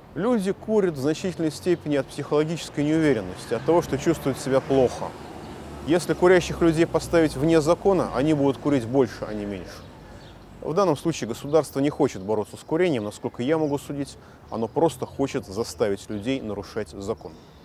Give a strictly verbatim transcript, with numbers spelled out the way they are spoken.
Люди курят в значительной степени от психологической неуверенности, от того, что чувствуют себя плохо. Если курящих людей поставить вне закона, они будут курить больше, а не меньше. В данном случае государство не хочет бороться с курением, насколько я могу судить, оно просто хочет заставить людей нарушать закон.